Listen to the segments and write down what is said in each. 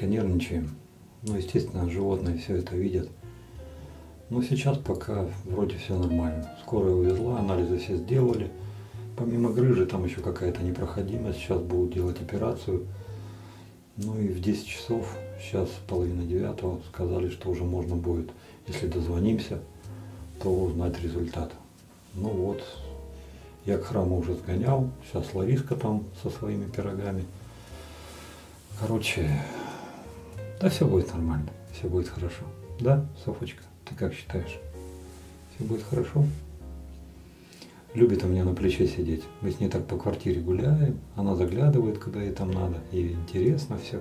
немножечко нервничаем. Ну, естественно, животные все это видят. Но сейчас пока вроде все нормально. Скорая увезла, анализы все сделали. Помимо грыжи там еще какая-то непроходимость. Сейчас будут делать операцию. Ну и в 10 часов, сейчас 8:30, сказали, что уже можно будет, если дозвонимся, то узнать результат. Ну вот, я к храму уже сгонял. Сейчас Лариска там со своими пирогами. Короче, да все будет нормально, все будет хорошо. Да, Софочка, ты как считаешь? Все будет хорошо? Любит у меня на плече сидеть. Мы с ней так по квартире гуляем, она заглядывает, куда ей там надо. Ей интересно все.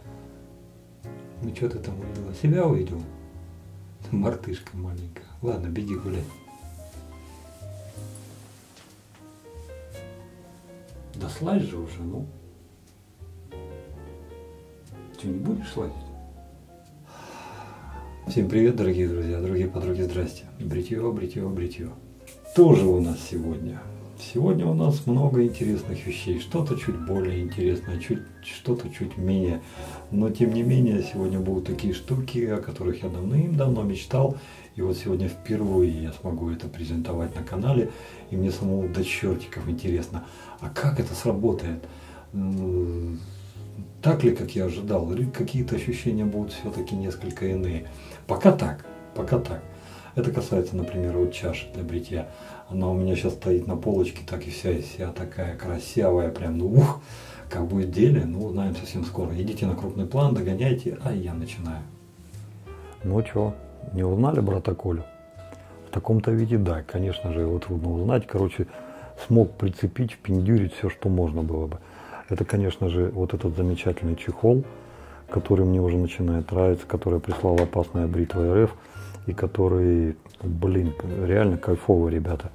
Ну что ты там увидела? Себя увидел? Мартышка маленькая. Ладно, беги гуляй. Да слазь же уже, ну. Что, не будешь лазить? Всем привет, дорогие друзья, дорогие подруги, здрасте. Бритье, бритье, бритье. Тоже у нас сегодня. Сегодня у нас много интересных вещей. Что-то чуть более интересное, что-то чуть менее. Но тем не менее, сегодня будут такие штуки, о которых я давным-давно мечтал. И вот сегодня впервые я смогу это презентовать на канале. И мне самому до чертиков интересно, а как это сработает? Так ли, как я ожидал, или какие-то ощущения будут все-таки несколько иные? Пока так, пока так. Это касается, например, вот чаши для бритья. Она у меня сейчас стоит на полочке, так и вся такая красивая, прям, ну ух, как будет деле, ну узнаем совсем скоро. Идите на крупный план, догоняйте, а я начинаю. Ну что, не узнали брата Колю? В таком-то виде, да, конечно же, его трудно узнать. Короче, смог прицепить, впендюрить все, что можно было бы. Это, конечно же, вот этот замечательный чехол, который мне уже начинает нравиться, который прислала опасная бритва РФ, и который, блин, реально кайфовый, ребята.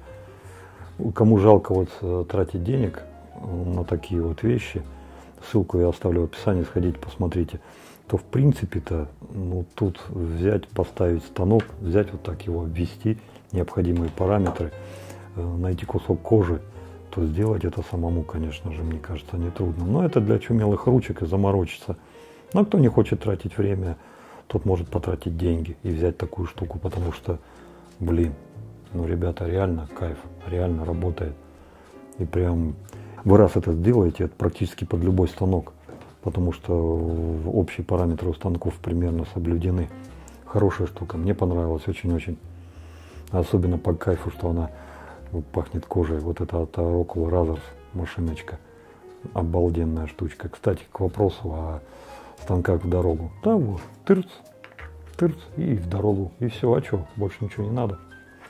Кому жалко вот тратить денег на такие вот вещи, ссылку я оставлю в описании, сходите, посмотрите, то в принципе-то, ну, тут взять, поставить станок, взять вот так его, ввести необходимые параметры, найти кусок кожи, то сделать это самому, конечно же, мне кажется, нетрудно. Но это для чумелых ручек и заморочиться. Но кто не хочет тратить время, тот может потратить деньги и взять такую штуку, потому что, блин, ну, ребята, реально кайф, реально работает. И прям вы раз это сделаете, это практически под любой станок, потому что общие параметры у станков примерно соблюдены. Хорошая штука, мне понравилась очень-очень. Особенно по кайфу, что она пахнет кожей. Вот это от Rockwell Razors машиночка. Обалденная штучка. Кстати, к вопросу о станках в дорогу. Да, вот, тырц, тырц и в дорогу. И все, а что, больше ничего не надо.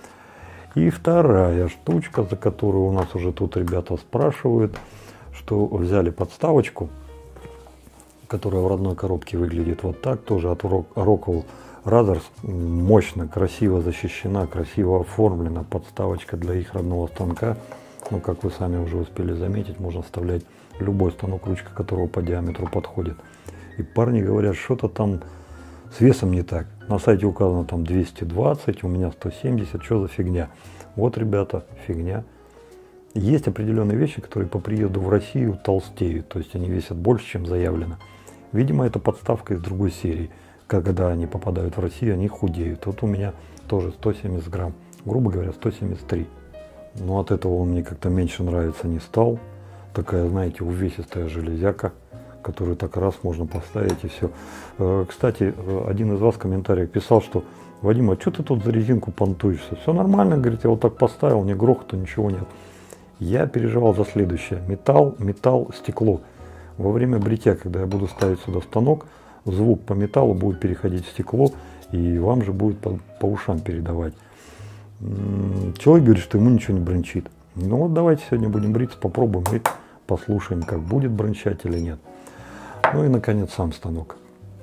И вторая штучка, за которую у нас уже тут ребята спрашивают, что взяли подставочку, которая в родной коробке выглядит вот так, тоже от Rockwell Razors, мощно, красиво защищена, красиво оформлена подставочка для их родного станка. Ну, как вы сами уже успели заметить, можно вставлять любой станок, ручка которого по диаметру подходит. И парни говорят, что-то там с весом не так. На сайте указано там 220, у меня 170, что за фигня? Вот, ребята, фигня. Есть определенные вещи, которые по приезду в Россию толстеют, то есть они весят больше, чем заявлено. Видимо, это подставка из другой серии. Когда они попадают в Россию, они худеют. Вот у меня тоже 170 грамм, грубо говоря, 173. Но от этого он мне как-то меньше нравится не стал. Такая, знаете, увесистая железяка, которую так раз можно поставить и все. Кстати, один из вас в комментариях писал, что Вадим, а что ты тут за резинку понтуешься? Все нормально, говорит, я вот так поставил, ни грохота, ничего нет. Я переживал за следующее. Металл, стекло. Во время бритья, когда я буду ставить сюда станок, звук по металлу будет переходить в стекло, и вам же будет по ушам передавать. Человек говорит, что ему ничего не брончит. Ну вот давайте сегодня будем бриться, попробуем и послушаем, как будет брончать или нет. Ну и наконец сам станок.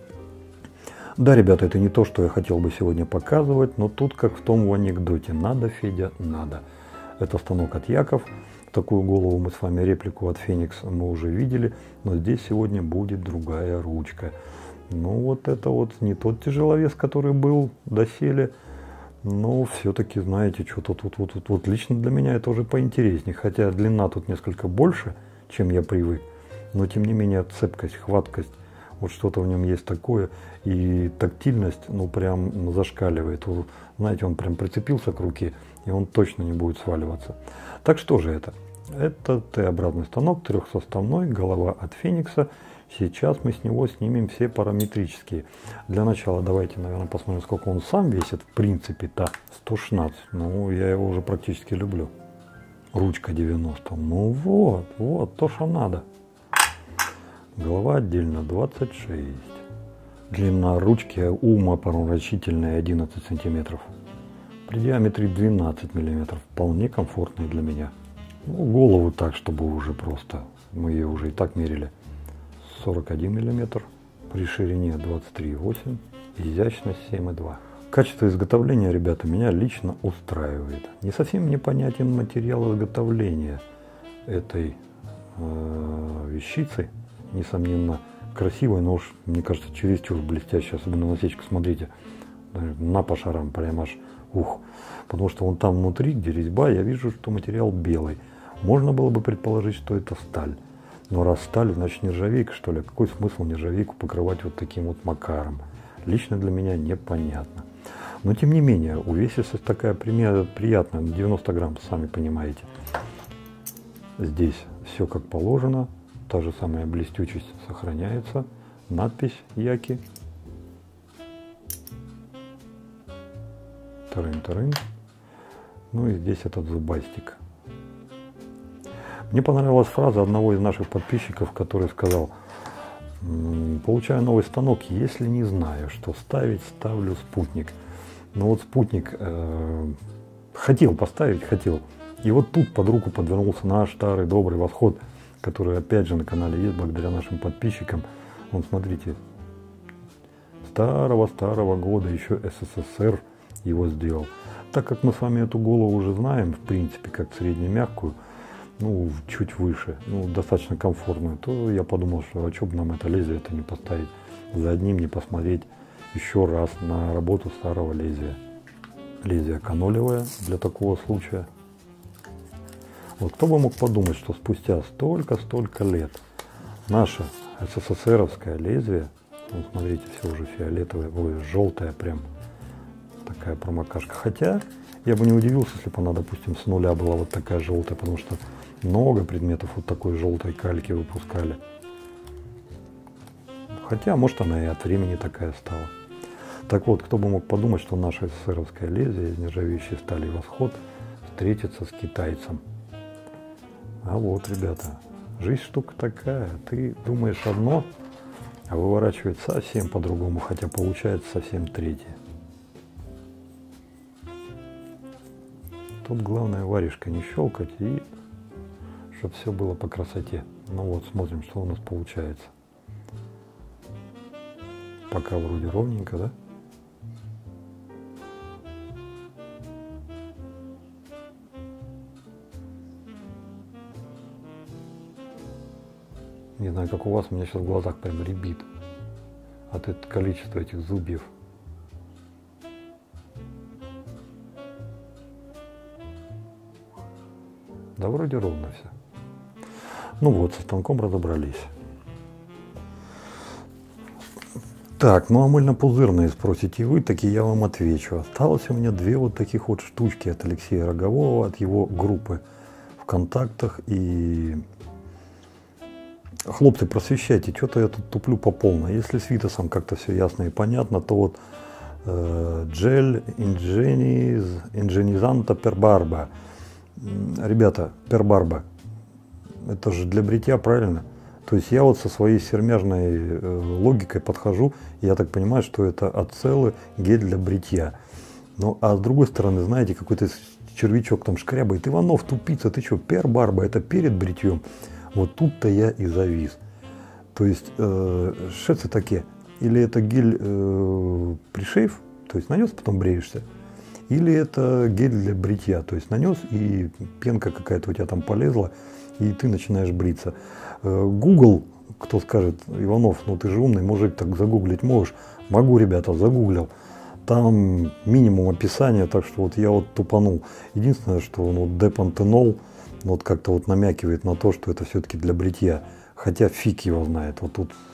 Да, ребята, это не то, что я хотел бы сегодня показывать, но тут как в том анекдоте. Надо, Федя, надо. Это станок от Яков. Такую голову мы с вами, реплику от Феникс, мы уже видели, но здесь сегодня будет другая ручка. Ну вот это вот не тот тяжеловес, который был доселе, но все-таки, знаете, что-то тут вот лично для меня это уже поинтереснее, хотя длина тут несколько больше, чем я привык, но тем не менее цепкость, хваткость Вот что-то в нем есть такое, и тактильность, ну, прям зашкаливает. Знаете, он прям прицепился к руке, и он точно не будет сваливаться. Так что же это? Это Т-образный станок, трехсоставной, голова от Феникса. Сейчас мы с него снимем все параметрические. Для начала давайте, наверное, посмотрим, сколько он сам весит. В принципе-то 116. Ну, я его уже практически люблю. Ручка 90. Ну вот, то, что надо. Голова отдельно 26. Длина ручки умопомрачительная 11 сантиметров. При диаметре 12 миллиметров. Вполне комфортный для меня. Ну, голову так, чтобы уже просто, мы ее уже и так мерили. 41 миллиметр. При ширине 23,8. Изящность 7,2. Качество изготовления, ребята, меня лично устраивает. Не совсем непонятен материал изготовления этой вещицы. Несомненно, красивый, но уж, мне кажется, чересчур блестящий, особенно насечка, смотрите, на по шарам, прям аж ух. Потому что вон там внутри, где резьба, я вижу, что материал белый. Можно было бы предположить, что это сталь. Но раз сталь, значит нержавейка, что ли? Какой смысл нержавейку покрывать вот таким вот макаром? Лично для меня непонятно. Но тем не менее, увесистость такая приятная, 90 грамм, сами понимаете. Здесь все как положено. Та же самая блестючесть сохраняется. Надпись Яки. Тырын-тырын. Ну и здесь этот зубастик. Мне понравилась фраза одного из наших подписчиков, который сказал: получаю новый станок, если не знаю, что ставить, ставлю спутник. Но вот спутник хотел поставить, хотел. И вот тут под руку подвернулся наш старый добрый Восход, который опять же на канале есть благодаря нашим подписчикам. Вон, смотрите, старого года, еще СССР его сделал. Так как мы с вами эту голову уже знаем, в принципе, как среднемягкую, ну, чуть выше, ну, достаточно комфортную, то я подумал, что а что бы нам это лезвие это не поставить за одним, не посмотреть еще раз на работу старого лезвия. Лезвие канолевое для такого случая. Вот кто бы мог подумать, что спустя столько лет наше СССРовское лезвие, вот смотрите, все уже фиолетовое, ой, желтое прям, такая промокашка. Хотя я бы не удивился, если бы она, допустим, с нуля была вот такая желтая, потому что много предметов вот такой желтой кальки выпускали. Хотя, может, она и от времени такая стала. Так вот, кто бы мог подумать, что наше СССРовское лезвие из нержавеющей стали Восход встретится с китайцем. А вот, ребята, жизнь штука такая. Ты думаешь одно, а выворачивает совсем по-другому, хотя получается совсем третье. Тут главное варежкой не щелкать и чтобы все было по красоте. Ну вот, смотрим, что у нас получается. Пока вроде ровненько, да? Не знаю, как у вас, у меня сейчас в глазах прям рябит от этого количества этих зубьев. Да вроде ровно все. Ну вот, со станком разобрались. Так, ну а мыльно-пузырные, спросите вы, таки я вам отвечу. Осталось у меня две вот таких вот штучки от Алексея Рогового, от его группы ВКонтактах. И хлопцы, просвещайте, что-то я тут туплю по полной. Если с Витасом как-то все ясно и понятно, то вот Gel Ingenizanto per Barba. Ребята, per Barba, это же для бритья, правильно? То есть я вот со своей сермяжной логикой подхожу, и я так понимаю, что это ацеллы гель для бритья. Ну, а с другой стороны, знаете, какой-то червячок там шкрябает. Иванов, тупица, ты что, per Barba, это перед бритьем? Вот тут-то я и завис. То есть, что это такие? Или это гель пришейв, то есть нанес, потом бреешься, или это гель для бритья, то есть нанес, и пенка какая-то у тебя там полезла, и ты начинаешь бриться. Google, кто скажет, Иванов, ну ты же умный мужик, так загуглить можешь? Могу, ребята, загуглил. Там минимум описания, так что вот я вот тупанул. Единственное, что ну, депантенол вот как-то вот намякивает на то, что это все-таки для бритья. Хотя фиг его знает. Вот тут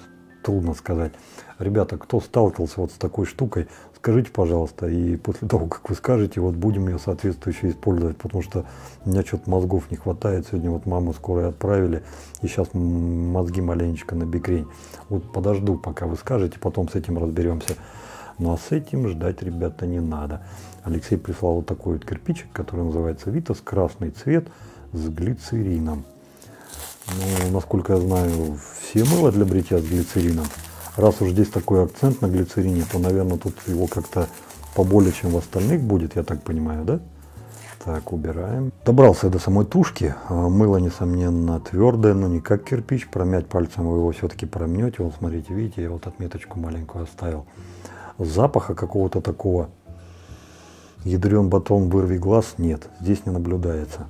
трудно сказать. Ребята, кто сталкивался вот с такой штукой, скажите, пожалуйста, и после того, как вы скажете, вот будем ее соответствующе использовать, потому что у меня что-то мозгов не хватает. Сегодня вот маму скоро отправили, и сейчас мозги маленечко на бекрень. Вот подожду, пока вы скажете, потом с этим разберемся. Ну а с этим ждать, ребята, не надо. Алексей прислал вот такой вот кирпичик, который называется Витас, красный цвет с глицерином. Ну, насколько я знаю, все мыло для бритья с глицерином. Раз уж здесь такой акцент на глицерине, то, наверное, тут его как-то поболее, чем в остальных будет, я так понимаю, да? Так, убираем. Добрался я до самой тушки. Мыло, несомненно, твердое, но не как кирпич. Промять пальцем вы его все-таки промнете. Вот, смотрите, видите, я вот отметочку маленькую оставил. Запаха какого-то такого ядрен батон вырви глаз нет. Здесь не наблюдается.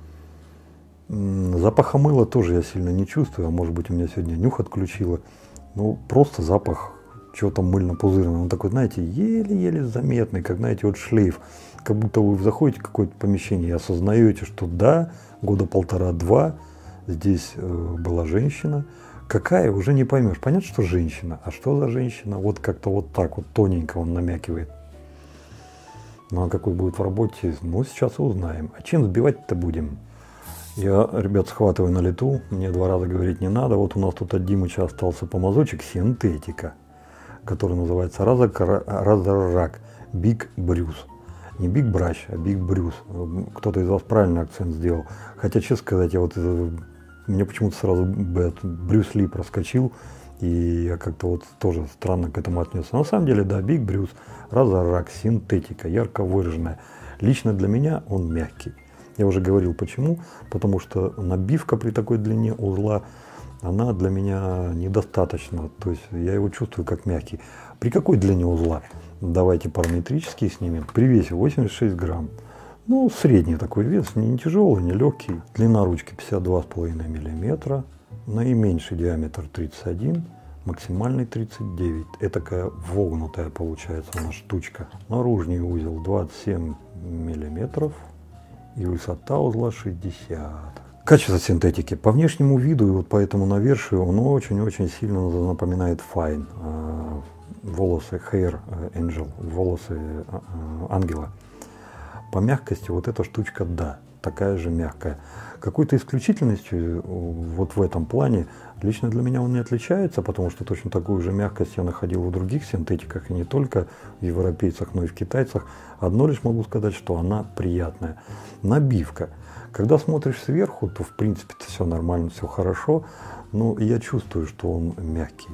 Запаха мыла тоже я сильно не чувствую. А может быть, у меня сегодня нюх отключило. Ну, просто запах чего-то мыльно-пузырного. Он такой, знаете, еле-еле заметный, как, знаете, вот шлейф. Как будто вы заходите в какое-то помещение и осознаете, что да, года 1,5-2 здесь была женщина. Какая, уже не поймешь. Понятно, что женщина. А что за женщина? Вот как-то вот так вот тоненько он намякивает. Ну, а какой будет в работе? Ну, сейчас узнаем. А чем сбивать-то будем? Я, ребят, схватываю на лету. Мне 2 раза говорить не надо. Вот у нас тут от Димыча остался помазочек синтетика, который называется Разорак Big Bruce. Не Big Brush, а Big Bruce. Кто-то из вас правильный акцент сделал. Хотя, честно сказать, я вот мне почему-то сразу Брюс Ли проскочил. И я как-то вот тоже странно к этому отнесся. На самом деле, да, Big Bruce, Разорак, синтетика, ярко выраженная. Лично для меня он мягкий. Я уже говорил почему. Потому что набивка при такой длине узла, она для меня недостаточно. То есть я его чувствую как мягкий. При какой длине узла? Давайте параметрически снимем. При весе 86 грамм. Ну, средний такой вес, не тяжелый, не легкий. Длина ручки 52,5 миллиметра. Наименьший диаметр 31, максимальный 39. Этакая вогнутая получается у нас штучка. Наружный узел 27 миллиметров и высота узла 60. Качество синтетики. По внешнему виду и вот по этому навершию он очень-очень сильно напоминает Fine. Волосы Hair Angel, волосы ангела. По мягкости вот эта штучка, да, такая же мягкая. Какой-то исключительностью вот в этом плане лично для меня он не отличается, потому что точно такую же мягкость я находил в других синтетиках, и не только в европейцах, но и в китайцах. Одно лишь могу сказать, что она приятная. Набивка. Когда смотришь сверху, то в принципе все нормально, все хорошо, но я чувствую, что он мягкий.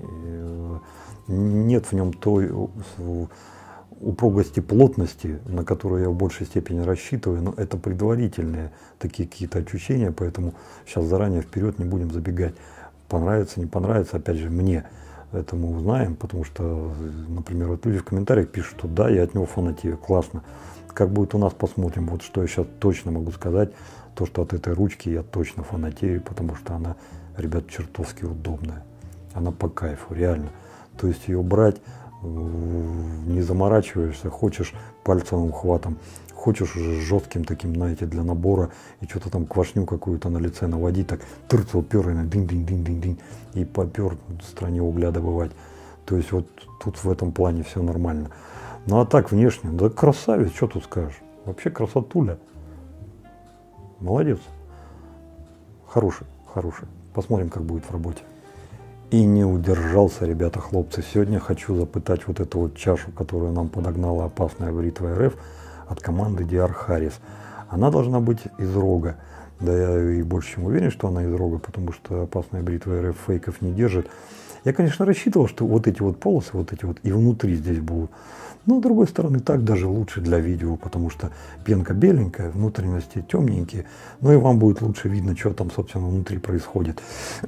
Нет в нем той упругости, плотности, на которую я в большей степени рассчитываю, но это предварительные такие какие-то ощущения, поэтому сейчас заранее вперед не будем забегать. Понравится, не понравится, опять же, мне это мы узнаем, потому что, например, вот люди в комментариях пишут, что да, я от него фанатею, классно. Как будет у нас, посмотрим. Вот что я сейчас точно могу сказать, то, что от этой ручки я точно фанатею, потому что она, ребят, чертовски удобная. Она по кайфу, реально. То есть ее брать, не заморачиваешься, хочешь пальцевым хватом, хочешь уже жестким таким, знаете, для набора, и что-то там квашню какую-то на лице наводить, так тырц, упер, и динь-динь-динь-динь, и попер в стране угля добывать. То есть вот тут в этом плане все нормально. Ну а так внешне, да красавец, что тут скажешь, вообще красотуля. Молодец. Хороший, хороший. Посмотрим, как будет в работе. И не удержался, ребята, хлопцы. Сегодня хочу запытать вот эту вот чашу, которую нам подогнала опасная бритва РФ от команды DR Harris. Она должна быть из рога. Да я и больше чем уверен, что она из рога, потому что опасная бритва РФ фейков не держит. Я, конечно, рассчитывал, что вот эти вот полосы, вот эти вот и внутри здесь будут. Но, с другой стороны, так даже лучше для видео, потому что пенка беленькая, внутренности темненькие. Ну и вам будет лучше видно, что там, собственно, внутри происходит.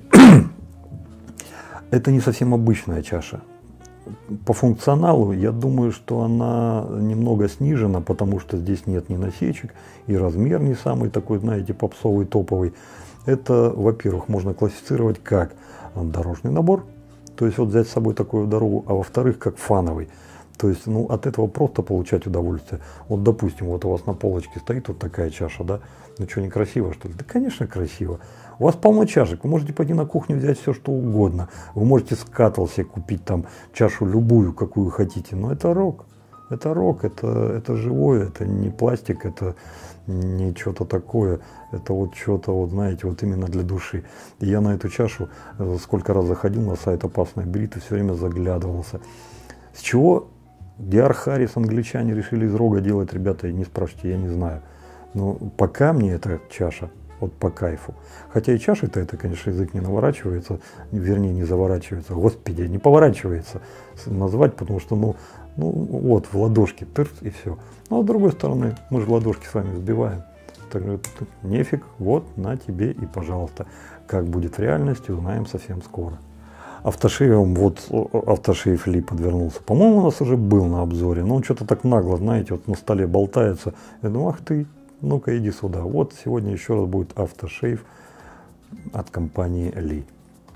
Это не совсем обычная чаша. По функционалу, я думаю, что она немного снижена, потому что здесь нет ни насечек, и размер не самый такой, знаете, попсовый, топовый. Это, во-первых, можно классифицировать как дорожный набор, то есть вот взять с собой такую дорогу, а во-вторых, как фановый. То есть, ну, от этого просто получать удовольствие. Вот, допустим, вот у вас на полочке стоит вот такая чаша, да? Ну что, некрасиво, что ли? Да, конечно, красиво. У вас полно чашек. Вы можете пойти на кухню взять все, что угодно. Вы можете с Каттл себе купить там чашу любую, какую хотите. Но это рок. Это рок, это живое, это не пластик, это не что-то такое. Это вот что-то, вот знаете, вот именно для души. И я на эту чашу сколько раз заходил на сайт «Опасная брита», все время заглядывался. С чего Диар Харрис, англичане, решили из рога делать, ребята, не спрашивайте, я не знаю. Но пока мне эта чаша вот по кайфу. Хотя и чаши-то это, конечно, язык не наворачивается, вернее, не заворачивается, господи, не поворачивается назвать, потому что, ну вот, в ладошки, тырс, и все. Ну, а с другой стороны, мы же ладошки с вами взбиваем. Так что нефиг, вот, на тебе и пожалуйста. Как будет в реальности, узнаем совсем скоро. Автошеем, вот автошейф Ли подвернулся. По-моему, у нас уже был на обзоре, но он что-то так нагло, знаете, вот на столе болтается. Я думаю, ах ты, ну-ка иди сюда. Вот сегодня еще раз будет автошейф от компании Ли.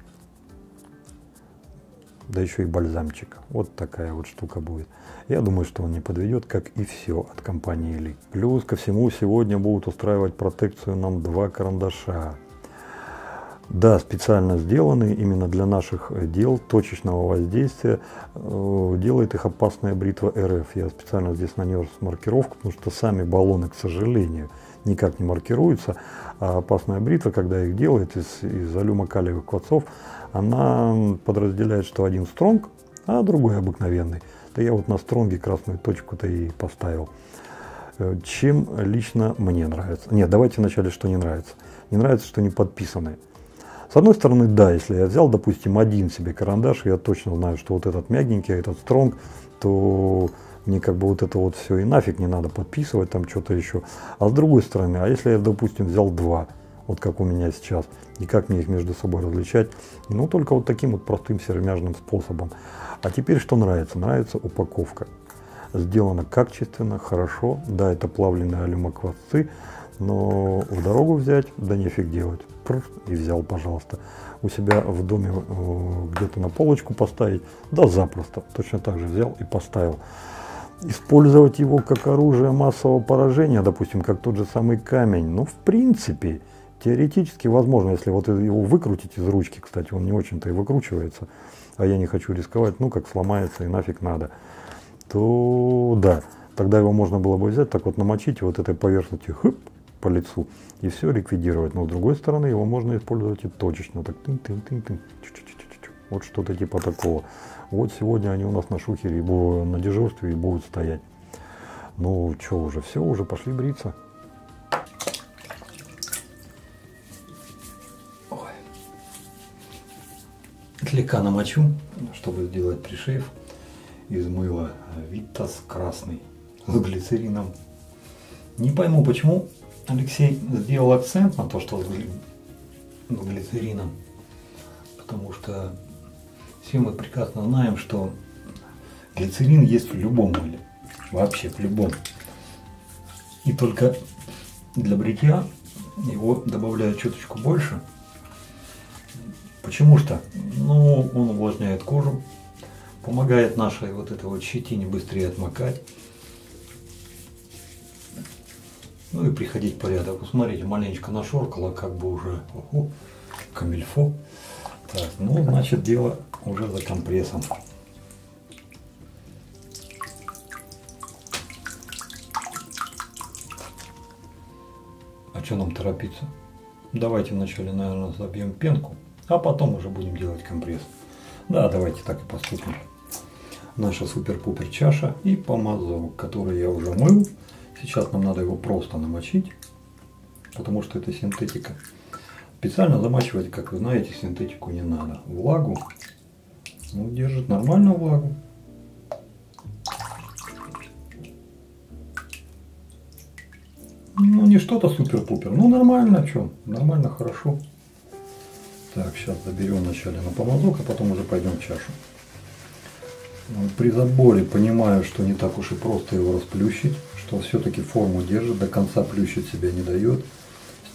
Да еще и бальзамчик. Вот такая вот штука будет. Я думаю, что он не подведет, как и все от компании Ли. Плюс ко всему сегодня будут устраивать протекцию нам 2 карандаша. Да, специально сделанные именно для наших дел точечного воздействия. Делает их опасная бритва РФ. Я специально здесь нанес маркировку, потому что сами баллоны, к сожалению, никак не маркируются. А опасная бритва, когда их делает из алюмокалиевых кварцов, она подразделяет, что один стронг, а другой обыкновенный. Да я вот на стронге красную точку-то и поставил. Чем лично мне нравится? Нет, давайте вначале, что не нравится. Не нравится, что не подписаны. С одной стороны, да, если я взял, допустим, один себе карандаш, и я точно знаю, что вот этот мягенький, а этот стронг, то мне как бы вот это вот все и нафиг не надо подписывать, там что-то еще. А с другой стороны, а если я, допустим, взял 2, вот как у меня сейчас, и как мне их между собой различать? Ну, только вот таким вот простым сермяжным способом. А теперь что нравится? Нравится упаковка. Сделано качественно, хорошо. Да, это плавленые алюмокварцы, но в дорогу взять, да нефиг делать. И взял, пожалуйста. У себя в доме где-то на полочку поставить, да запросто. Точно так же взял и поставил. Использовать его как оружие массового поражения, допустим, как тот же самый камень, ну, в принципе, теоретически возможно, если вот его выкрутить из ручки, кстати, он не очень-то и выкручивается, а я не хочу рисковать, ну, как сломается и нафиг надо, то да, тогда его можно было бы взять, так вот намочить вот этой поверхностью, хып, по лицу, и все ликвидировать. Но с другой стороны, его можно использовать и точечно, так тын-тын-тын-тын, вот что-то типа такого. Вот сегодня они у нас на шухере, на дежурстве и будут стоять. Ну, что уже, все, уже пошли бриться. Ой. Слегка намочу, чтобы сделать пришейф из мыла Витас красный с глицерином. Не пойму, почему Алексей сделал акцент на то, что с глицерином, потому что все мы прекрасно знаем, что глицерин есть в любом мыле, вообще в любом. И только для бритья его добавляют чуточку больше. Почему что? Ну, он увлажняет кожу, помогает нашей вот этой вот щетине быстрее отмокать. Ну и приходить в порядок. Посмотрите, маленечко нашоркало, как бы уже камильфо. Так, ну, значит, дело уже за компрессом. А что нам торопиться? Давайте вначале, наверное, забьем пенку, а потом уже будем делать компресс. Да, давайте так и поступим. Наша супер-пупер чаша и помазок, который я уже мыл. Сейчас нам надо его просто намочить, потому что это синтетика. Специально замачивать, как вы знаете, синтетику не надо. Влагу, ну, держит нормально влагу. Ну, не что-то супер-пупер, ну, нормально, что, нормально, хорошо. Так, сейчас заберем вначале на помазок, а потом уже пойдем в чашу. При заборе понимаю, что не так уж и просто его расплющить, что все-таки форму держит, до конца плющить себя не дает.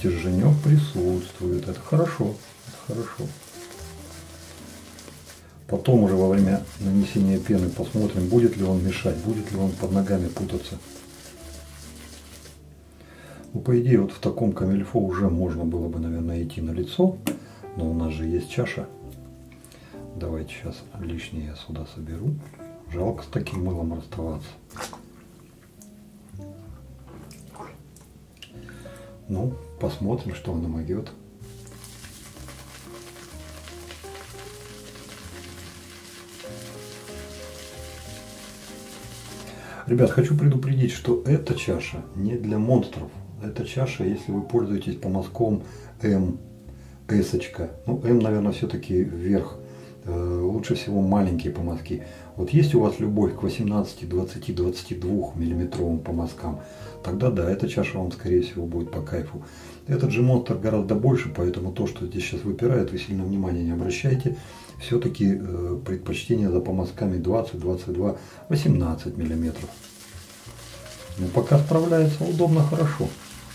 Стерженек присутствует, это хорошо, это хорошо. Потом уже во время нанесения пены посмотрим, будет ли он мешать, будет ли он под ногами путаться. Ну, по идее, вот в таком камильфо уже можно было бы, наверное, идти на лицо, но у нас же есть чаша. Давайте сейчас лишнее я сюда соберу. Жалко с таким мылом расставаться. Ну, посмотрим, что он намогет. Ребят, хочу предупредить, что эта чаша не для монстров. Эта чаша, если вы пользуетесь помазком М, S-очка. Ну, М, наверное, все-таки вверх. Лучше всего маленькие помазки. Вот есть у вас любовь к 18, 20, 22 миллиметровым помазкам, тогда да, эта чаша вам, скорее всего, будет по кайфу. Этот же монстр гораздо больше, поэтому то, что здесь сейчас выпирает, вы сильно внимания не обращайте. Все-таки предпочтение за помазками 20, 22, 18 миллиметров. Ну, пока справляется удобно, хорошо.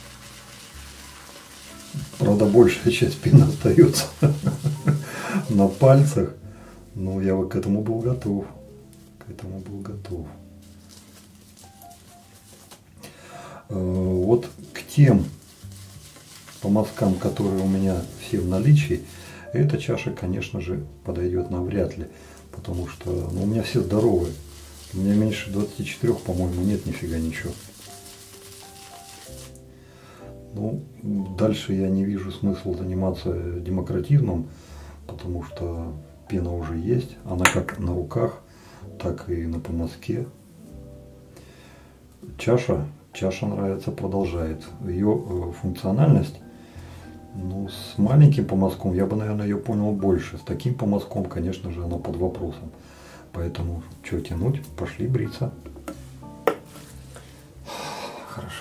Правда, большая часть пены остается на пальцах. Но я к этому был готов. К этому был готов. Вот к тем помазкам, которые у меня все в наличии, эта чаша, конечно же, подойдет навряд ли. Потому что у меня все здоровые. У меня меньше 24, по-моему, нет нифига ничего. Ну, дальше я не вижу смысла заниматься демократизмом, потому что пена уже есть. Она как на руках, так и на помазке. Чаша нравится, продолжает. Ее функциональность, ну, с маленьким помазком я бы, наверное, ее понял больше. С таким помазком, конечно же, она под вопросом. Поэтому, что тянуть, пошли бриться. Хорошо.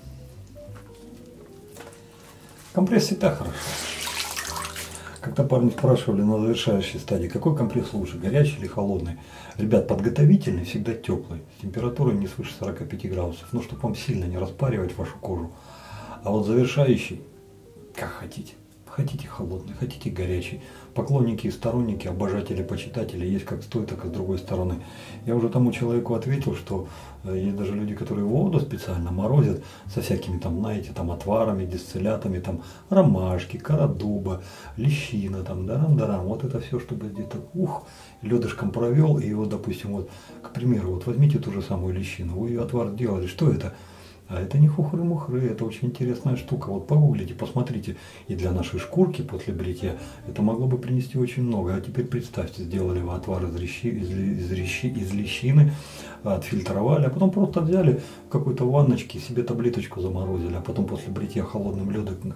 Компресс всегда хорошо. Как-то парни спрашивали на завершающей стадии, какой компресс лучше, горячий или холодный. Ребят, подготовительный всегда теплый, с температурой не свыше 45 градусов, ну, чтобы вам сильно не распаривать вашу кожу. А вот завершающий, как хотите. Хотите холодный, хотите горячий. Поклонники и сторонники, обожатели, почитатели есть как с той, так и с другой стороны. Я уже тому человеку ответил, что есть даже люди, которые воду специально морозят со всякими там, знаете, там отварами, дистиллятами, там ромашки, кора дуба, лещина, там дарам-дарам. Вот это все, чтобы где-то ледышком провел, и вот, допустим, вот, к примеру, вот возьмите ту же самую лещину, вы ее отвар сделали, что это? А это не хухры-мухры, это очень интересная штука. Вот погуглите, посмотрите. И для нашей шкурки после бритья это могло бы принести очень много. А теперь представьте, сделали вы отвар из лещины, отфильтровали, а потом просто взяли в какой-то ванночке, себе таблеточку заморозили, а потом после бритья холодным ледом.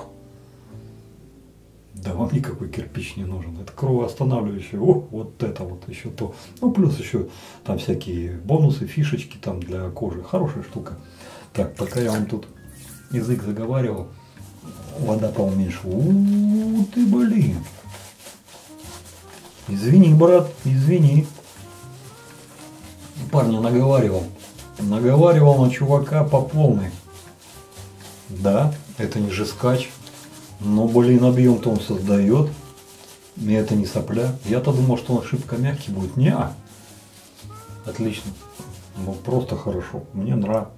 Да вам никакой кирпич не нужен. Это кровоостанавливающее. Вот это вот еще то. Ну, плюс еще там всякие бонусы, фишечки там для кожи. Хорошая штука. Так, пока я вам тут язык заговаривал, вода поуменьшила. Ты блин. Извини, брат, извини. Парня наговаривал. Наговаривал на чувака по полной. Да, это не жескач. Но, блин, объем-то он создает. И это не сопля. Я-то думал, что он шибко мягкий будет. Не-а. Отлично. Ну, просто хорошо. Мне нравится.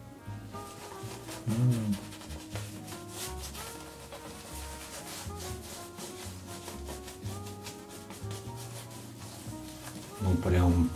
Ну, прям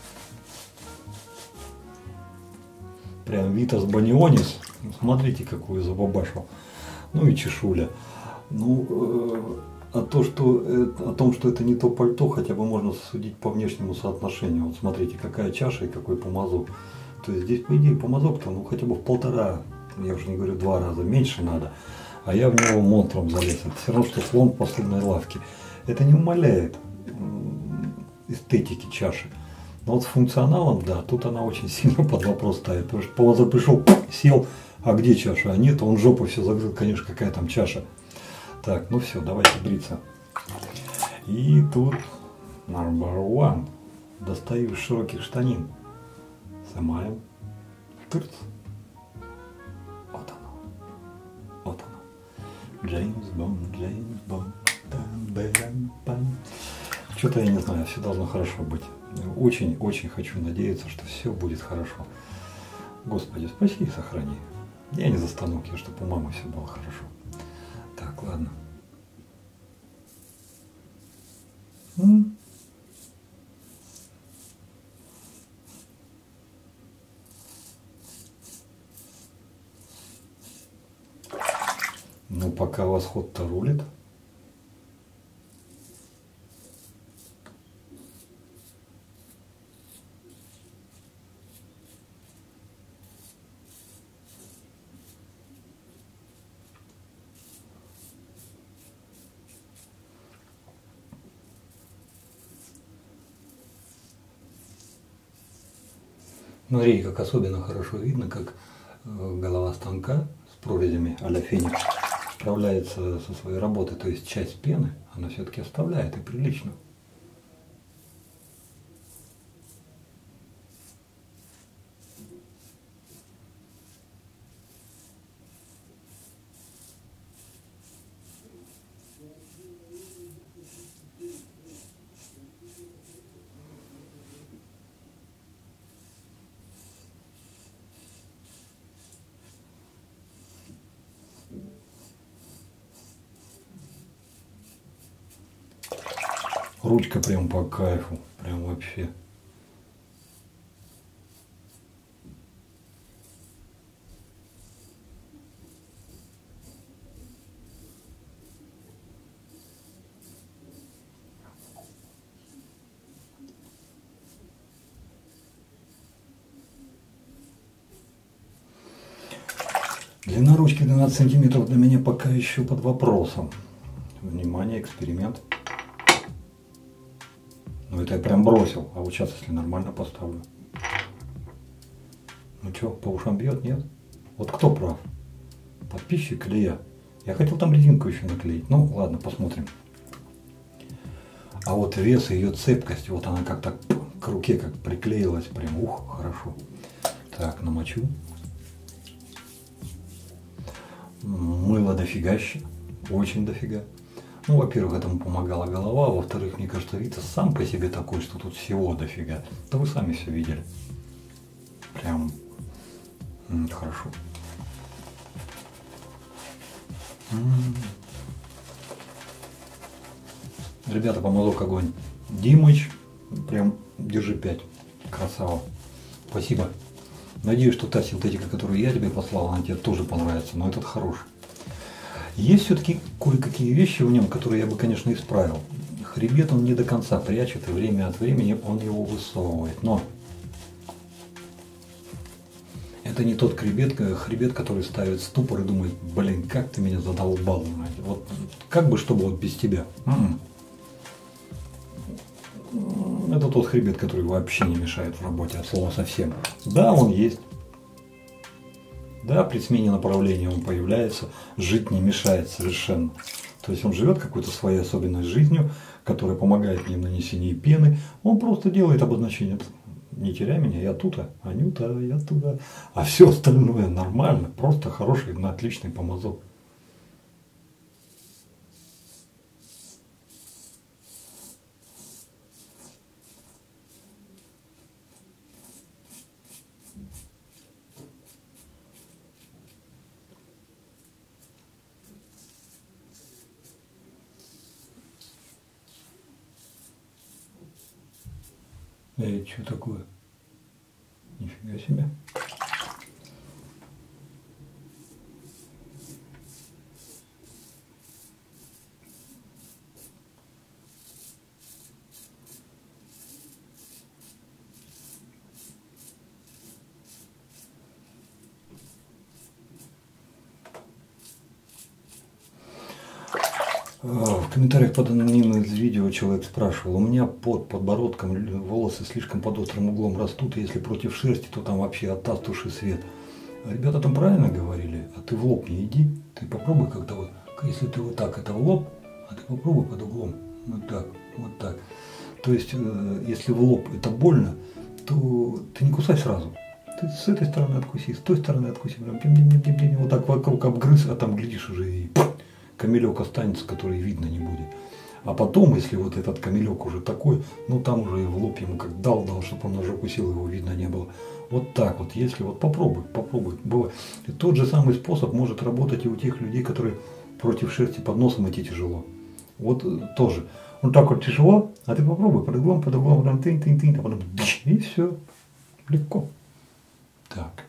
Витас Банионис. Смотрите, какую забабашил. Ну и чешуля. Ну, о том, что это не то пальто, хотя бы можно судить по внешнему соотношению. Вот смотрите, какая чаша и какой помазок. То есть здесь, по идее, помазок-то, ну, хотя бы в 1,5, я уже не говорю 2 раза, меньше надо. А я в него монстром залез. Это все равно, что слон в посудной лавке. Это не умаляет эстетики чаши. Но вот с функционалом, да, тут она очень сильно под вопрос ставит. Потому что помазок пришел, сел, а где чаша? А нет, он жопу все закрыл, конечно, какая там чаша. Так, ну все, давайте бриться. И тут number one. Достаю из широких штанин. Снимаем. Тырц. Вот оно. Вот оно. Джеймс Бонд, Джеймс Бонд. Что-то я не знаю, все должно хорошо быть. Очень хочу надеяться, что все будет хорошо. Господи, спаси и сохрани. Я не за станок, я чтобы у мамы все было хорошо. Так, ладно. Ну, пока восход-то рулит. Смотри, как особенно хорошо видно, как голова станка с прорезями а-ля Феникс справляется со своей работой. То есть часть пены она все-таки оставляет, и прилично. Ручка прям по кайфу, прям вообще. Длина ручки 12 сантиметров для меня пока еще под вопросом. Внимание, эксперимент. Ну это я прям бросил, а вот сейчас если нормально поставлю. Ну что, по ушам бьет, нет? Вот кто прав? Подписчик или я? Я хотел там резинку еще наклеить. Ну ладно, посмотрим. А вот вес и ее цепкость, вот она как-то к руке как приклеилась, прям ух, хорошо. Так, намочу. Мыло дофигаще, очень дофига. Ну, во-первых, этому помогала голова, а во-вторых, мне кажется, Вита сам по себе такой, что тут всего дофига. Да вы сами все видели. Прям хорошо. Ребята, помазок огонь. Димыч, прям держи 5. Красава. Спасибо. Надеюсь, что та синтетика, которую я тебе послал, она тебе тоже понравится, но этот хороший. Есть все-таки кое-какие вещи в нем, которые я бы, конечно, исправил. Хребет он не до конца прячет, и время от времени он его высовывает. Но это не тот хребет, который ставит ступор и думает, блин, как ты меня задолбал. Вот как бы, чтобы вот без тебя. Это тот хребет, который вообще не мешает в работе, от слова совсем. Да, он есть. Да, при смене направления он появляется, жить не мешает совершенно. То есть он живет какой-то своей особенной жизнью, которая помогает мне в нанесении пены. Он просто делает обозначение. Не теряй меня, я тут, Анюта, я туда. А все остальное нормально, просто хороший, отличный помазок. Эй, что такое? Нифига себе. В комментариях под анонимным видео человек спрашивал, у меня под подбородком волосы слишком под острым углом растут, и если против шерсти, то там вообще от таз туши свет. Ребята там правильно говорили, а ты в лоб не иди, ты попробуй как-то вот, если ты вот так, это в лоб, а ты попробуй под углом, вот так, вот так. То есть, если в лоб это больно, то ты не кусай сразу. Ты с этой стороны откуси, с той стороны откуси, прям, вот так вокруг обгрыз, а там глядишь уже и камелек останется, который видно не будет. А потом, если вот этот камелек уже такой, ну там уже и в лоб ему как дал, чтобы он ножок укусил, его видно не было. Вот так вот, если вот попробуй. Бывает. И тот же самый способ может работать и у тех людей, которые против шерсти под носом идти тяжело. Вот тоже. Вот так вот тяжело, а ты попробуй под углом, потом тынь, а потом и все. Легко. Так.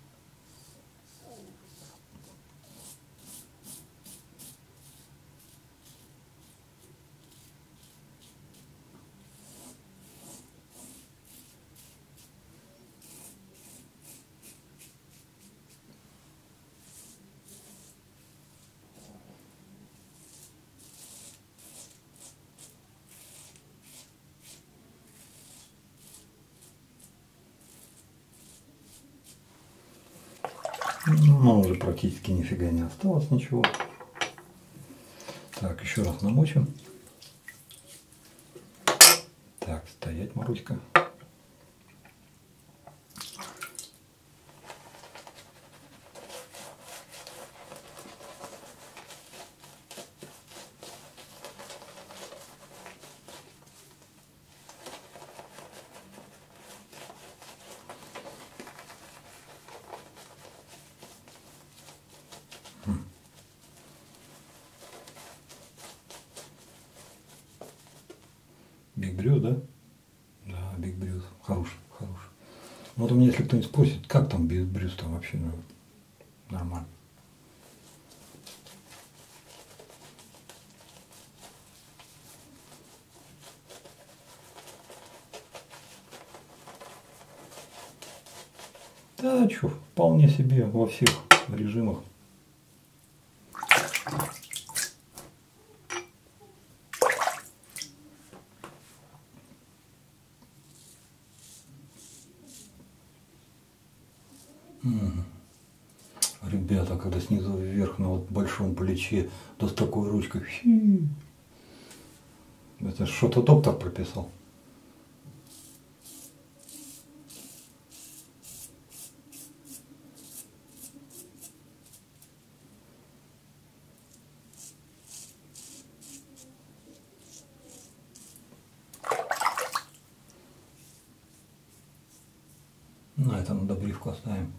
Ну, уже практически нифига не осталось ничего. Так, еще раз намочим. Так, стоять, Маруська. Биг Брюс, да? Да, Биг Брюс. Хороший. Вот у меня, если кто-нибудь спросит, как там Биг Брюс, там вообще нормально. Да, что, вполне себе во всех режимах. Ребята, когда снизу вверх на вот большом плече, да с такой ручкой. Это что-то доктор прописал. На это надо брифку оставим.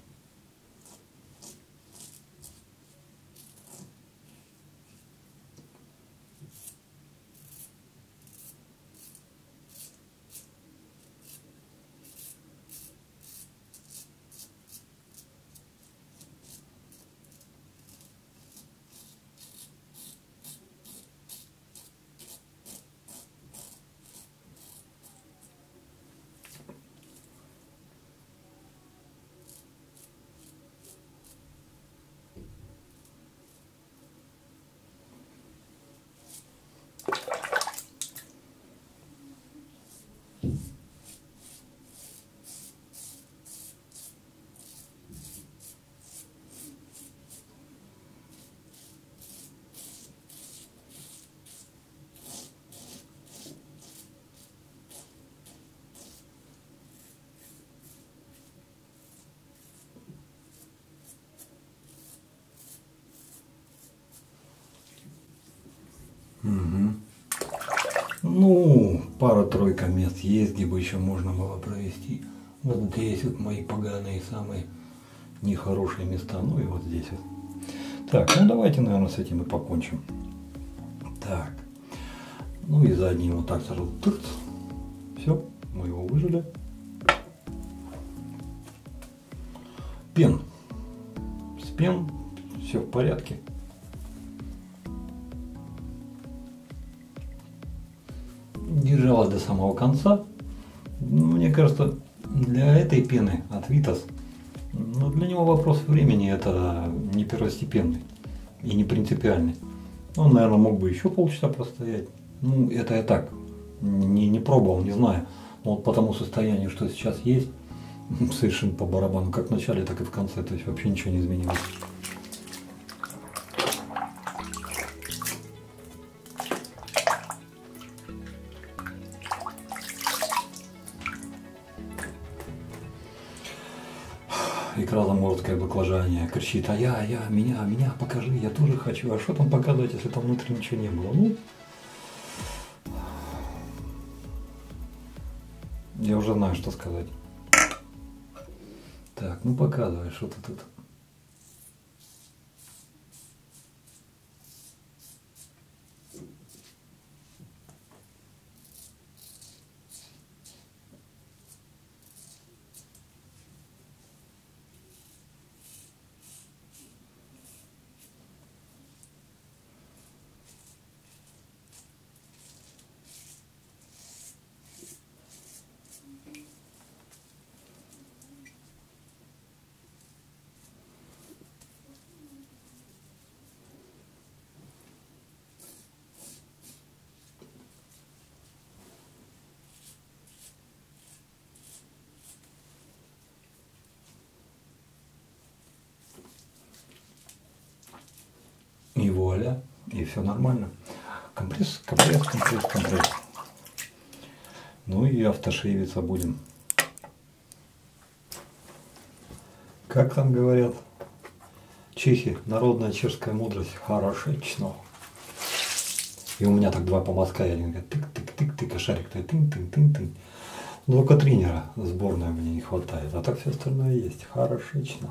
Угу. Ну, пара-тройка мест есть, где бы еще можно было провести. Вот здесь вот мои поганые, самые нехорошие места. Ну и вот здесь вот. Так, ну давайте, наверное, с этим и покончим. Так. Ну и задний вот так сразу. Тырц. Все, мы его выжили. Пен. С пен все в порядке. Держалась до самого конца. Мне кажется, для этой пены от Витас, но для него вопрос времени это не первостепенный и не принципиальный. Он, наверное, мог бы еще полчаса простоять. Ну, это я так, не пробовал, не знаю. Но вот по тому состоянию, что сейчас есть, совершенно по барабану, как в начале, так и в конце, то есть вообще ничего не изменилось. Икра заморская баклажане кричит: а меня покажи, я тоже хочу. А что там показывать, если там внутри ничего не было? Ну, Я уже знаю, что сказать. Так, ну показывай, что ты тут. И вуаля, и все нормально. Компресс, компресс, компресс, компресс. Ну и автошейвиться будем. Как там говорят чехи, народная чешская мудрость, хорошечно. И у меня так два помазка, и один говорит, тык-тык-тык-тык, а шарик-то тынь-тынь-тынь-тынь. Но только тренера сборной мне не хватает, а так все остальное есть, хорошечно.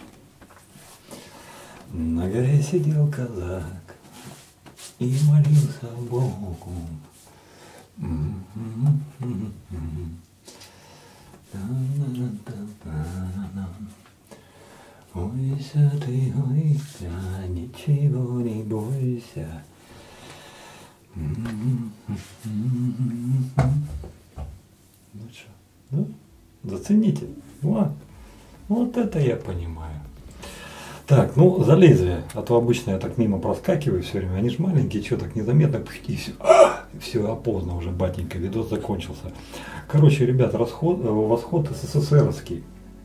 На горе сидел казак и молился Богу. Ойся ты, ойся, ничего не бойся. Ну что, ну, зацените. Вот это я понимаю. Так, ну за лезвие, а то обычно я так мимо проскакиваю все время, они же маленькие, что так незаметно, и все, все, а поздно уже, батенька, видос закончился. Короче, ребят, восход СССРовский.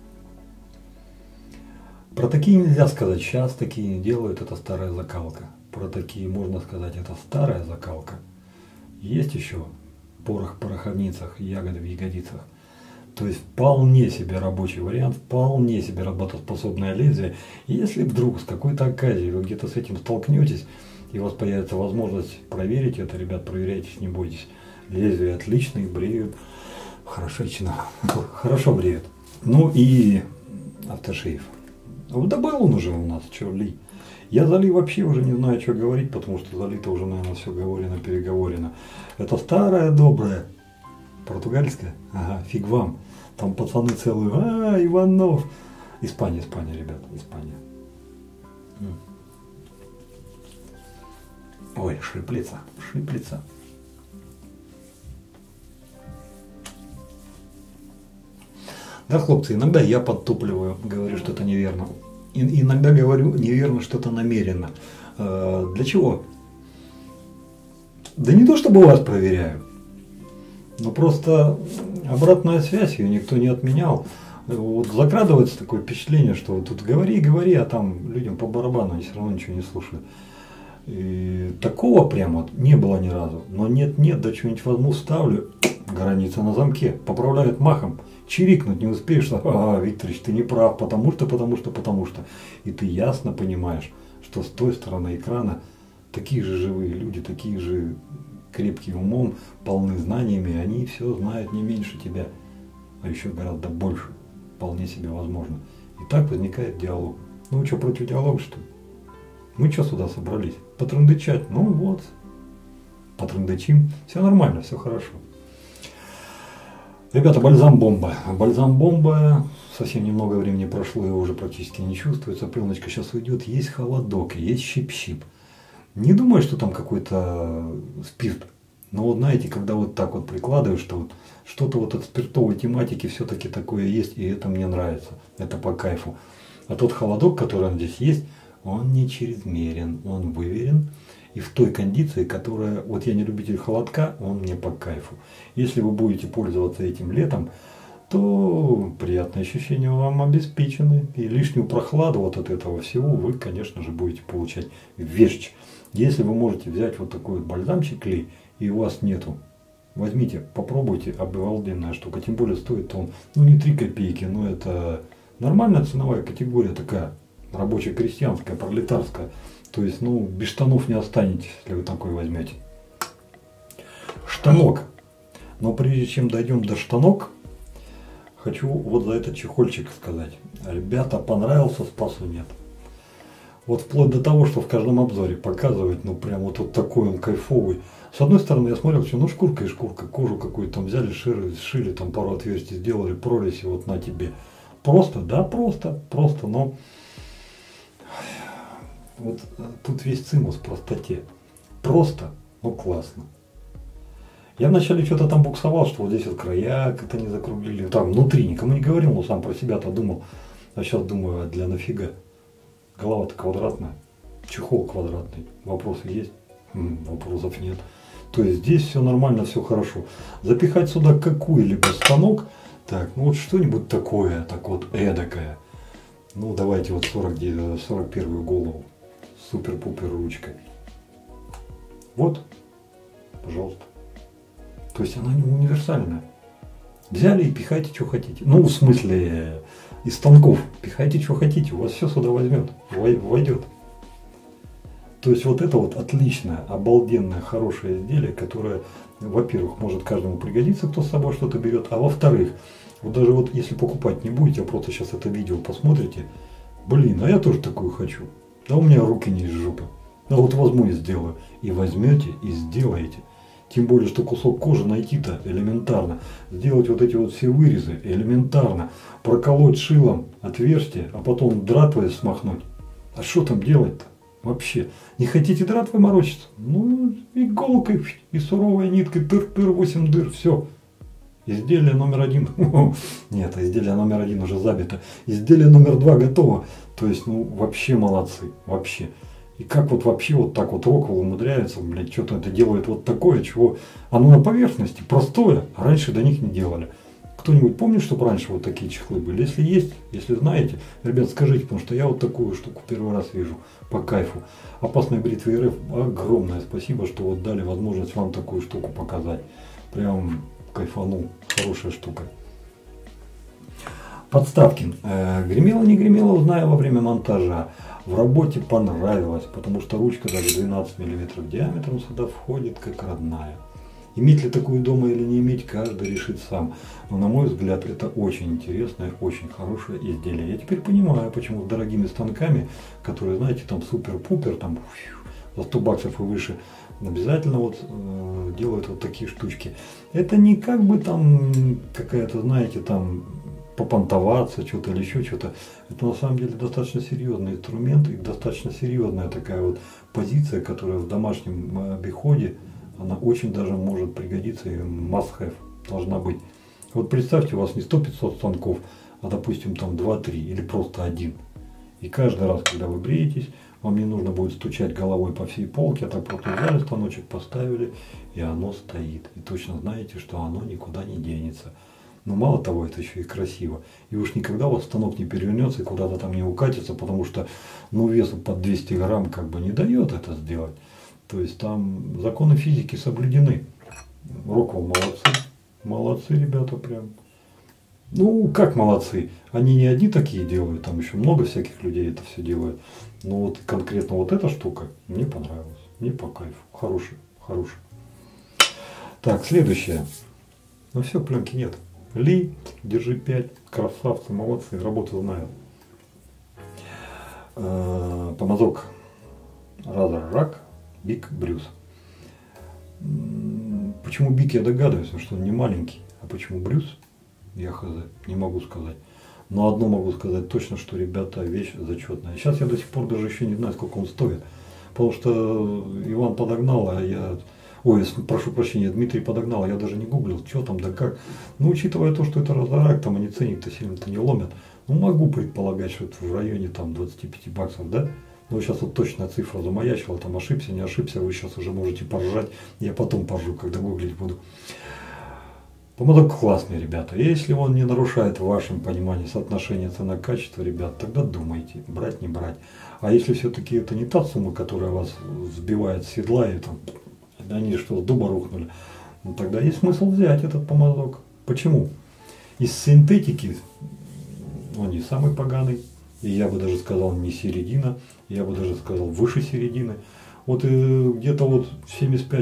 Про такие нельзя сказать, сейчас такие не делают, это старая закалка. Про такие можно сказать, это старая закалка. Есть еще порох в пороховницах, ягоды в ягодицах. То есть вполне себе рабочий вариант, вполне себе работоспособное лезвие. И если вдруг с какой-то оказией вы где-то с этим столкнетесь, и у вас появится возможность проверить это, ребят, проверяйтесь, не бойтесь. Лезвие отличное, бреют хорошечно, хорошо бреют. Ну и автошейв. Да был он уже у нас, что ли. Я за Ли вообще уже не знаю, что говорить, потому что за Ли-то уже, наверное, все говорено, переговорено. Это старая, добрая, португальская? Ага, фиг вам. Там пацаны целые, Иванов. Испания, ребят, Испания. Ой, шиплется. Да, хлопцы, иногда я подтупливаю, говорю что-то неверно. Иногда говорю неверно что-то намеренно. Для чего? Да не то, чтобы вас проверяю. Но просто обратная связь, ее никто не отменял. Вот закрадывается такое впечатление, что вот тут говори, а там людям по барабану, они все равно ничего не слушают. И такого прямо не было ни разу. Но нет, да что-нибудь возьму, ставлю, граница на замке, поправляют махом. Чирикнуть не успеешь, что, Викторович, ты не прав, потому что. И ты ясно понимаешь, что с той стороны экрана такие же живые люди, такие же крепкие умом, полны знаниями, они все знают не меньше тебя, а еще гораздо больше, вполне себе возможно. И так возникает диалог. Ну что, против диалога, что ли? Мы что сюда собрались? Потрындычать? Ну вот, потрындычим, все нормально, все хорошо. Ребята, бальзам-бомба. Бальзам-бомба, совсем немного времени прошло, его уже практически не чувствуется. Пленочка сейчас уйдет, есть холодок, есть щип-щип. Не думаю, что там какой-то спирт. Но вот знаете, когда вот так вот прикладываешь, что вот что-то вот от спиртовой тематики все-таки такое есть, и это мне нравится. Это по кайфу. А тот холодок, который здесь есть, он не чрезмерен, он выверен. И в той кондиции, которая, вот я не любитель холодка, он мне по кайфу. Если вы будете пользоваться этим летом, то приятные ощущения вам обеспечены. И лишнюю прохладу вот от этого всего вы, конечно же, будете получать вещь. Если вы можете взять вот такой вот бальзамчик клей, и у вас нету, возьмите, попробуйте, обалденная штука. Тем более стоит он, ну не 3 копейки, но это нормальная ценовая категория такая, рабоче-крестьянская, пролетарская. То есть, ну, без штанов не останетесь, если вы такой возьмете. Штанок. Но прежде чем дойдем до штанок, хочу вот за этот чехольчик сказать. Ребята, понравился, спасу нет. Вот вплоть до того, что в каждом обзоре показывать, ну прям вот такой он кайфовый. С одной стороны, я смотрел, что ну шкурка и шкурка, кожу какую-то там взяли, сшили, там пару отверстий сделали, прорези, вот на тебе. Просто, да, просто, но вот тут весь цимус в простоте. Просто, ну классно. Я вначале что-то там буксовал, что вот здесь вот края как-то не закруглили. Там внутри никому не говорил, но сам про себя-то думал. А сейчас думаю, а для нафига? Голова-то квадратная, чехол квадратный. Вопросы есть? Вопросов нет. То есть здесь все нормально, все хорошо. Запихать сюда какой-либо станок, так, ну вот что-нибудь такое, так вот эдакое. Ну давайте вот 41-ю голову. Супер-пупер ручкой. Вот, пожалуйста. То есть она не универсальная. Взяли и пихайте, что хотите. Ну, в смысле, из станков. Пихайте, что хотите. У вас все сюда возьмет, войдет. То есть вот это вот отличное, обалденное, хорошее изделие, которое, во-первых, может каждому пригодиться, кто с собой что-то берет, а во-вторых, вот даже вот если покупать не будете, а просто сейчас это видео посмотрите, блин, а я тоже такую хочу. Да у меня руки не из жопы. Да вот возьму и сделаю. И возьмете, и сделаете. Тем более, что кусок кожи найти-то элементарно. Сделать вот эти вот все вырезы элементарно. Проколоть шилом отверстие, а потом дратвой смахнуть. А что там делать-то? Вообще. Не хотите дратвой морочиться? Ну, иголкой и суровой ниткой, тыр-тыр, 8 дыр, все. Изделие номер 1. Нет, изделие номер 1 уже забито. Изделие номер 2 готово. То есть, ну, вообще молодцы. Вообще. И как вот вообще вот так вот Роквелл умудряется, блядь, что-то это делает вот такое, чего оно на поверхности, простое, а раньше до них не делали. Кто-нибудь помнит, чтобы раньше вот такие чехлы были? Если есть, если знаете, ребят, скажите, потому что я вот такую штуку первый раз вижу по кайфу. Опасной бритве РФ огромное спасибо, что вот дали возможность вам такую штуку показать. Прям кайфанул, хорошая штука. Подставки. Гремело, не гремело, узнаю во время монтажа. В работе понравилось, потому что ручка даже 12 мм диаметром сюда входит как родная. Иметь ли такую дома или не иметь, каждый решит сам. Но на мой взгляд, это очень интересное, очень хорошее изделие. Я теперь понимаю, почему с дорогими станками, которые, знаете, там супер-пупер, там за 100 баксов и выше, обязательно вот делают вот такие штучки. Это не как бы там какая-то, знаете, там попонтоваться что-то или еще что-то. Это на самом деле достаточно серьезный инструмент и достаточно серьезная такая вот позиция, которая в домашнем обиходе, она очень даже может пригодиться и must-have должна быть. Вот представьте, у вас не 100-500 станков, а допустим там 2-3 или просто один. И каждый раз, когда вы бреетесь, вам не нужно будет стучать головой по всей полке, а так просто взяли станочек, поставили, и оно стоит. И точно знаете, что оно никуда не денется. Но мало того, это еще и красиво. И уж никогда у вас станок не перевернется и куда-то там не укатится, потому что ну, весу под 200 грамм как бы не дает это сделать. То есть там законы физики соблюдены. Роквелл молодцы. Молодцы, ребята, прям. Ну, как молодцы? Они не одни такие делают, там еще много всяких людей это все делают. Но вот конкретно вот эта штука мне понравилась. Мне по кайфу. Хорошая, хорошая. Так, следующее. Ну все, пленки нет. Ли, держи 5, красавцы, молодцы, работу знают. Помазок Razor Big Bruce. Почему Big, я догадываюсь, что он не маленький, а почему Брюс, я хз, не могу сказать. Но одно могу сказать точно, что, ребята, вещь зачетная. Сейчас я до сих пор даже еще не знаю, сколько он стоит, потому что Иван подогнал, а я... Ой, прошу прощения, Дмитрий подогнал, я даже не гуглил, что там, да как. Но учитывая то, что это Razor, там они ценник-то сильно-то не ломят, ну могу предполагать, что это в районе там 25 баксов, да? Но сейчас вот точная цифра замаячила, там ошибся, не ошибся, вы сейчас уже можете поржать, я потом поржу, когда гуглить буду. Помазок классный, ребята, если он не нарушает в вашем понимании соотношение цена-качество, ребят, тогда думайте, брать, не брать. А если все-таки это не та сумма, которая вас сбивает с седла и там... они что, с дуба рухнули, ну, тогда есть смысл взять этот помазок. Почему? Из синтетики он не самый поганый, и я бы даже сказал не середина, я бы даже сказал выше середины. Вот где-то вот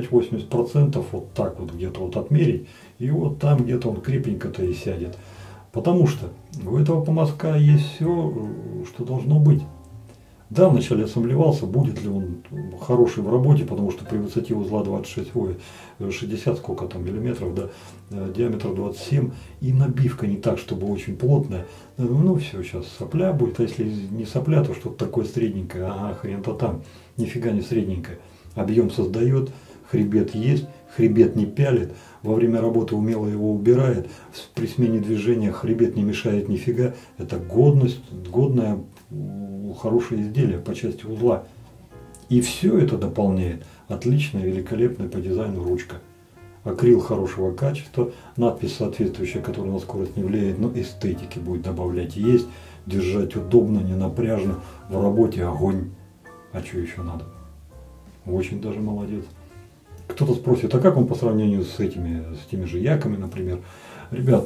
75-80% вот так вот где-то вот отмерить, и вот там где-то он крепенько-то и сядет. Потому что у этого помазка есть все, что должно быть. Да, вначале я сомневался, будет ли он хороший в работе, потому что при высоте узла 60 сколько там миллиметров, да, диаметр 27, и набивка не так, чтобы очень плотная. Ну все, сейчас сопля будет, а если не сопля, то что-то такое средненькое, ага, хрен-то там, нифига не средненькое. Объем создает, хребет есть, хребет не пялит, во время работы умело его убирает, при смене движения хребет не мешает нифига, это годное, хорошее изделие по части узла. И все это дополняет отличная, великолепная по дизайну ручка. Акрил хорошего качества, надпись соответствующая, которая на скорость не влияет, но эстетики будет добавлять есть, держать удобно, не напряжно, в работе огонь. А что еще надо? Очень даже молодец. Кто-то спросит, а как он по сравнению с теми же яками, например? Ребят,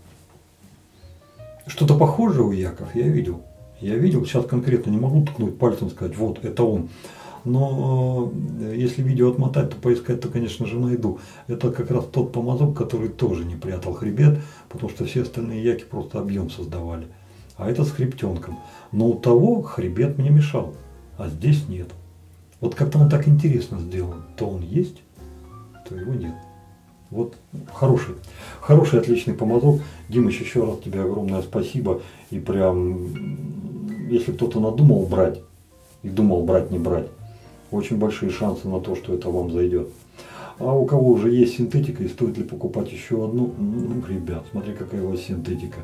что-то похожее у яков я видел. Сейчас конкретно не могу ткнуть пальцем и сказать, вот, это он. Но если видео отмотать, то поискать, то, конечно же, найду. Это как раз тот помазок, который тоже не прятал хребет, потому что все остальные яки просто объем создавали. А это с хребтенком. Но у того хребет мне мешал, а здесь нет. Вот как-то он так интересно сделан. То он есть, то его нет. Вот хороший, отличный помазок. Димыч, еще раз тебе огромное спасибо. И прям, если кто-то надумал брать и думал брать, не брать, очень большие шансы на то, что это вам зайдет. А у кого уже есть синтетика и стоит ли покупать еще одну? Ну, ребят, смотри, какая у вас синтетика.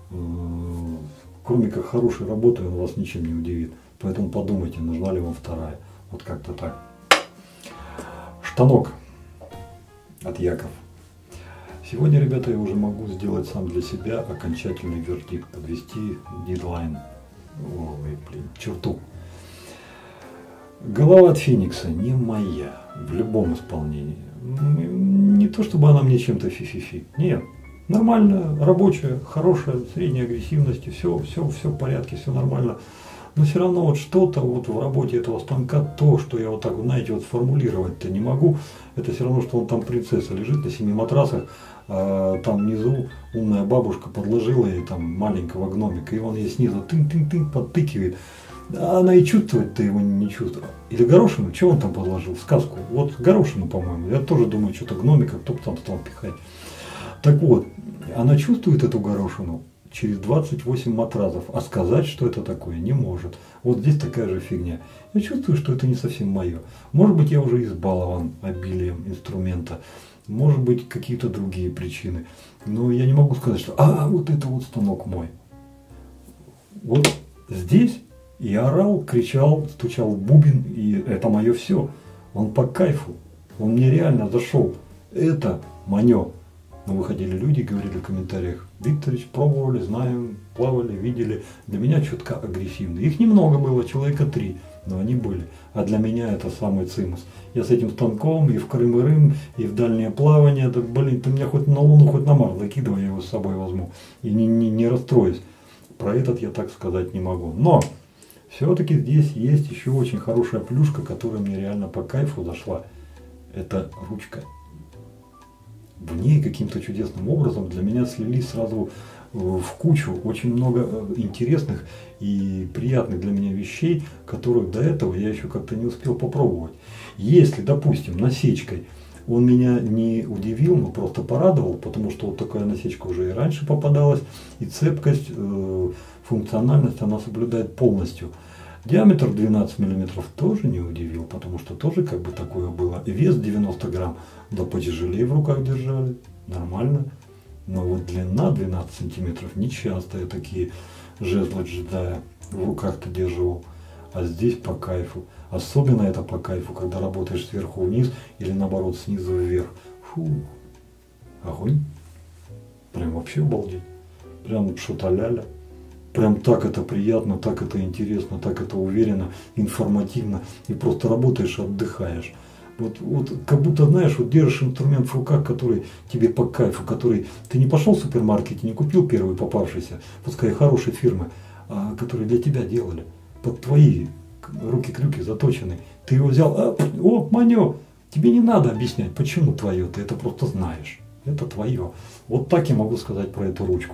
Кроме как хорошей работы, он вас ничем не удивит. Поэтому подумайте, нужна ли вам вторая. Вот как-то так. Штанок от яков. Сегодня, ребята, я уже могу сделать сам для себя окончательный вердикт, подвести дедлайн, черту. Голова от Феникса не моя в любом исполнении. Не то чтобы она мне чем-то фи-фи-фи. Нет. Нормальная, рабочая, хорошая, средней агрессивности, все в порядке, все нормально. Но все равно вот что-то вот в работе этого станка, то, что я вот так, знаете, вот сформулировать-то не могу, это все равно, что он там принцесса лежит на 7 матрасах, а там внизу умная бабушка подложила ей там маленького гномика, и он ей снизу тынь-тынь-тынь подтыкивает. А она и чувствовать-то его не чувствует. Или горошину, чего он там подложил? Сказку. Вот горошину, по-моему. Я тоже думаю, что-то гномика, кто бы там стал пихать. Так вот, она чувствует эту горошину через 28 матрасов, а сказать, что это такое, не может. Вот здесь такая же фигня. Я чувствую, что это не совсем мое. Может быть, я уже избалован обилием инструмента, может быть, какие-то другие причины. Но я не могу сказать, что вот это вот станок мой. Вот здесь я орал, кричал, стучал в бубен, и это мое все. Он по кайфу, он мне реально зашел. Это мое. Но выходили люди, говорили в комментариях: Викторович, пробовали, знаем, плавали, видели. Для меня чутка агрессивный. Их немного было, человека 3, но они были. А для меня это самый цимус. Я с этим станком и в Крым и Рым, и в дальнее плавание. Да, блин, ты меня хоть на Луну, хоть на Марс закидывай, я его с собой возьму. И не расстроюсь. Про этот я так сказать не могу. Но все-таки здесь есть еще очень хорошая плюшка, которая мне реально по кайфу зашла. Это ручка. В ней каким-то чудесным образом для меня слились сразу в кучу очень много интересных и приятных для меня вещей, которых до этого я еще как-то не успел попробовать. Если, допустим, насечкой он меня не удивил, но просто порадовал, потому что вот такая насечка уже и раньше попадалась, и цепкость, функциональность она соблюдает полностью. Диаметр 12 мм тоже не удивил, потому что тоже как бы такое было. И вес 90 грамм, да потяжелее в руках держали, нормально. Но вот длина 12 сантиметров, не часто я такие жезлы джедая в руках-то держал. А здесь по кайфу. Особенно это по кайфу, когда работаешь сверху вниз или наоборот снизу вверх. Фу, огонь. Прям вообще обалдеть. Прям шуталяля. Прям так это приятно, так это интересно, так это уверенно, информативно. И просто работаешь, отдыхаешь. Вот как будто, знаешь, вот держишь инструмент в руках, который тебе по кайфу, который ты не пошел в супермаркет, не купил первый попавшийся, пускай хорошей фирмы, а которые для тебя делали. Под твои руки-крюки заточены. Ты его взял, манё, тебе не надо объяснять, почему твое, ты это просто знаешь. Это твое. Вот так я могу сказать про эту ручку.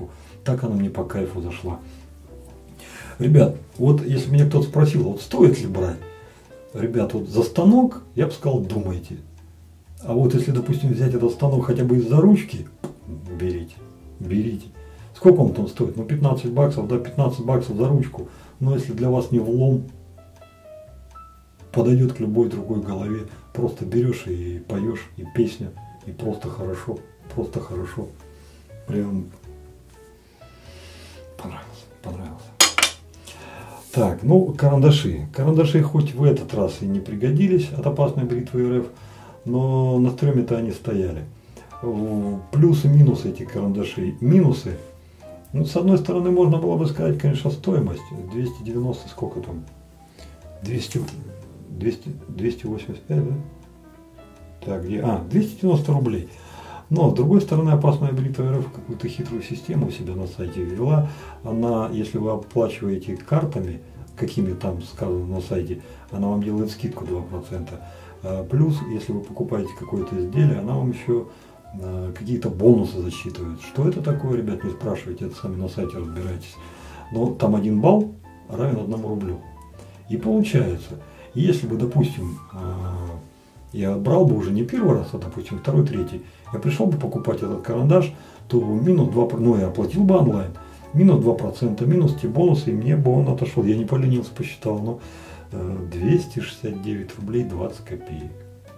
так она мне по кайфу зашла. Ребят, вот если меня кто-то спросил, вот стоит ли брать, ребят, вот за станок, я бы сказал, думайте. А вот если, допустим, взять этот станок хотя бы из-за ручки, берите, берите. Сколько он там стоит? Ну, 15 баксов, да, 15 баксов за ручку. Но если для вас не влом, подойдет к любой другой голове. Просто берешь и поешь, и песня, и просто хорошо, просто хорошо. Прям понравился, понравился. Так, ну, карандаши. Карандаши хоть в этот раз и не пригодились от опасной бритвы РФ, но на стреме-то они стояли. Плюсы, минусы этих карандашей. Минусы. Ну, с одной стороны, можно было бы сказать, конечно, стоимость. 290, сколько там? 285, да? Так, где? 290 рублей. Но, с другой стороны, опасная бритва РФ какую-то хитрую систему у себя на сайте ввела. Она, если вы оплачиваете картами, какими там сказано на сайте, она вам делает скидку 2%. Плюс, если вы покупаете какое-то изделие, она вам еще какие-то бонусы засчитывает. Что это такое, ребят, не спрашивайте, это сами на сайте разбирайтесь. Но там 1 балл равен 1 рублю. И получается, если бы, допустим, я брал бы уже не первый раз, а, допустим, второй, третий, я пришел бы покупать этот карандаш, то минус 2%, ну, я оплатил бы онлайн, минус 2%, минус те бонусы, и мне бы он отошел. Я не поленился, посчитал, но 269 рублей 20 копеек.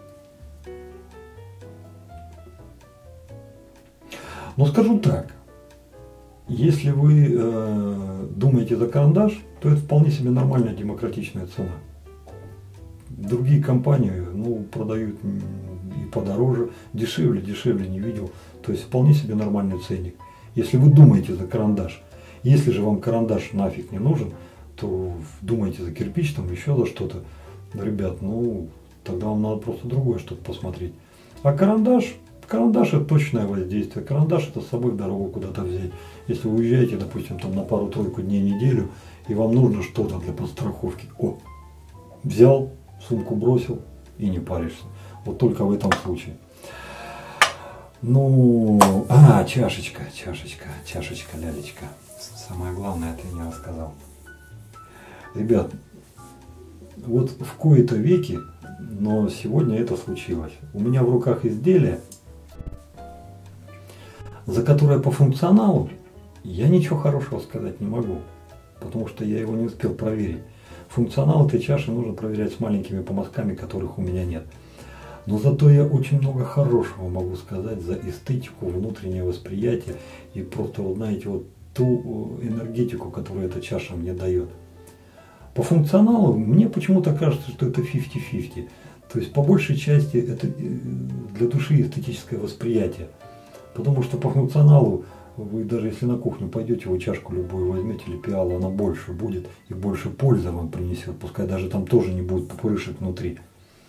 Но скажу так, если вы думаете за карандаш, то это вполне себе нормальная демократичная цена. Другие компании, ну, продают и подороже, дешевле не видел. То есть вполне себе нормальный ценник. Если вы думаете за карандаш, если же вам карандаш нафиг не нужен, то думаете за кирпич, там еще за что-то, ребят, ну, тогда вам надо просто другое что-то посмотреть. А карандаш это точное воздействие. Карандаш это с собой в дорогу куда-то взять. Если вы уезжаете, допустим, там на пару-тройку дней, неделю, и вам нужно что-то для подстраховки. Взял, сумку бросил и не паришься. Вот только в этом случае. Ну, чашечка, лялечка. Самое главное, ты не рассказал. Ребят, вот в кои-то веки, но сегодня это случилось. У меня в руках изделие, за которое по функционалу я ничего хорошего сказать не могу, потому что я его не успел проверить. Функционал этой чаши нужно проверять с маленькими помазками, которых у меня нет. Но зато я очень много хорошего могу сказать за эстетику, внутреннее восприятие и просто, вот знаете, вот ту энергетику, которую эта чаша мне дает. По функционалу мне почему-то кажется, что это 50-50. То есть по большей части это для души эстетическое восприятие. Потому что по функционалу вы даже если на кухню пойдете, вы чашку любую возьмете или пиалу, она больше будет и больше пользы вам принесет. Пускай даже там тоже не будет пупырышек внутри.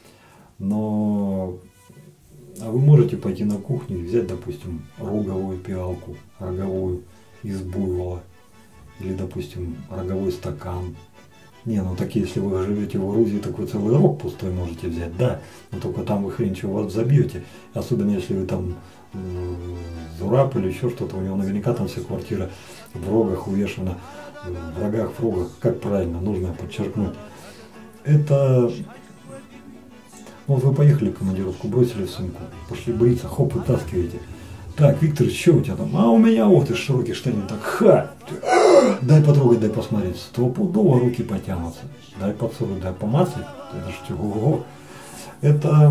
Но вы можете пойти на кухню и взять, допустим, роговую пиалку, роговую из буйвола. Или, допустим, роговой стакан. Не, ну так если вы живете в Грузии, так вы целый рог пустой можете взять, да. Но только там вы хрен чего вас забьете. Особенно если вы там Зураб или еще что-то, у него наверняка там вся квартира в рогах увешана, в рогах, в рогах, как правильно, нужно подчеркнуть. Это, вот вы поехали в командировку, бросили в сумку, пошли бриться, хоп, вытаскиваете. Так, Виктор, что у тебя там? А у меня вот из широких штанин, так, дай потрогать, дай посмотреть, стопудово руки потянутся, дай поцелуй, дай помацать, это что, ого, это...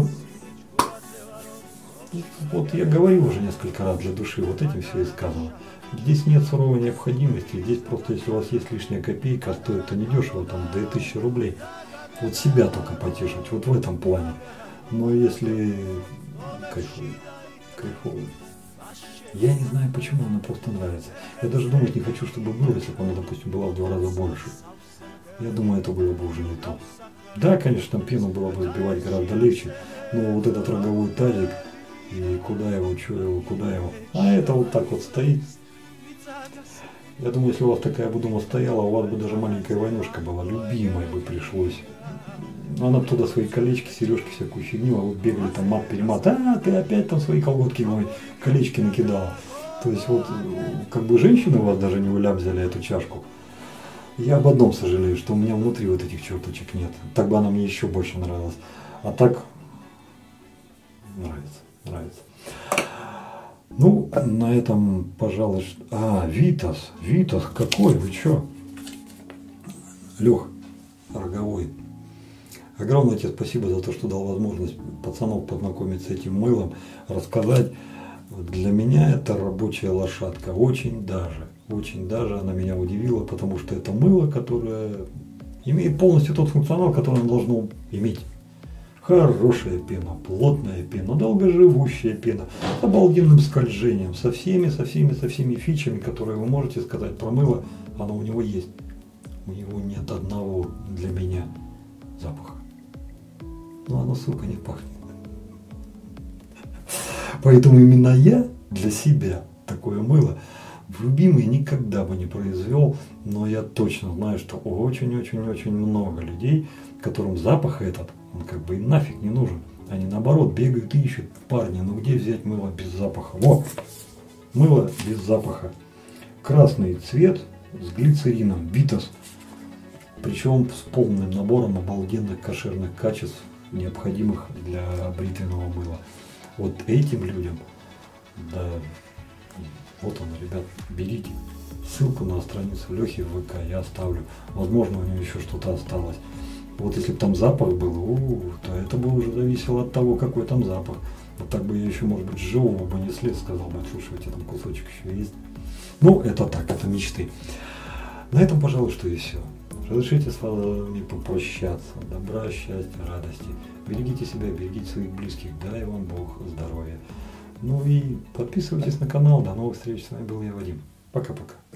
Вот я говорил уже несколько раз для души, вот этим все и сказано. Здесь нет суровой необходимости, здесь просто если у вас есть лишняя копейка, стоит это недешево, там 2000 рублей. Вот себя только потешить, вот в этом плане. Но если кайфово. Я не знаю почему, она просто нравится. Я даже думать не хочу, чтобы было, если бы она, допустим, была в 2 раза больше. Я думаю, это было бы уже не то. Да, конечно, пену было бы сбивать гораздо легче, но вот этот роговой тазик, и куда его, что его, куда его. А это вот так вот стоит. Я думаю, если у вас такая бы дома стояла, у вас бы даже маленькая войнушка была, любимой бы пришлось. Она бы туда свои колечки, сережки, всякую фигню, а вы бегали там мат-перемат. Ты опять там свои колготки, мои колечки накидала. То есть вот как бы женщины у вас даже не улямзили эту чашку. Я об одном сожалею, что у меня внутри вот этих черточек нет. Так бы она мне еще больше нравилась. А так нравится. Ну, на этом, пожалуй, Витас, какой, вы чё? Лех, роговой. Огромное тебе спасибо за то, что дал возможность пацанов познакомиться с этим мылом, рассказать. Для меня это рабочая лошадка, очень даже она меня удивила, потому что это мыло, которое имеет полностью тот функционал, который оно должно иметь. Хорошая пена, плотная пена, долгоживущая пена, с обалденным скольжением, со всеми фичами, которые вы можете сказать про мыло, оно у него есть. У него нет одного для меня запаха. Но оно, сука, не пахнет. Поэтому именно я для себя такое мыло в любимый никогда бы не произвел, но я точно знаю, что очень много людей, которым запах этот, он как бы им нафиг не нужен. Они наоборот бегают и ищут: парни, ну где взять мыло без запаха? Вот, мыло без запаха. Красный цвет с глицерином, Витас. Причем с полным набором обалденных кошерных качеств, необходимых для бритвенного мыла. Вот этим людям, да, вот он, ребят, берите. Ссылку на страницу Лехи в ВК я оставлю. Возможно, у него еще что-то осталось. Вот если бы там запах был, то это бы уже зависело от того, какой там запах. Вот так бы я еще, может быть, живого бы не слез, сказал бы: слушай, у тебя там кусочек еще есть. Ну, это так, это мечты. На этом, пожалуй, что и все. Разрешите с вами попрощаться. Добра, счастья, радости. Берегите себя, берегите своих близких. Дай вам Бог здоровья. Ну и подписывайтесь на канал. До новых встреч. С вами был я, Вадим. Пока-пока.